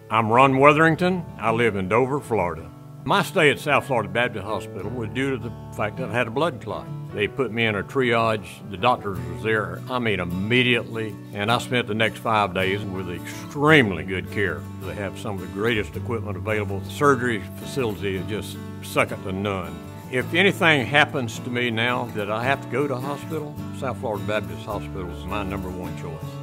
I'm Ron Wetherington. I live in Dover, Florida. My stay at South Florida Baptist Hospital was due to the fact that I had a blood clot. They put me in a triage. The doctors was there, immediately, and I spent the next 5 days with extremely good care. They have some of the greatest equipment available. The surgery facility is just second to none. If anything happens to me now that I have to go to hospital, South Florida Baptist Hospital is my #1 choice.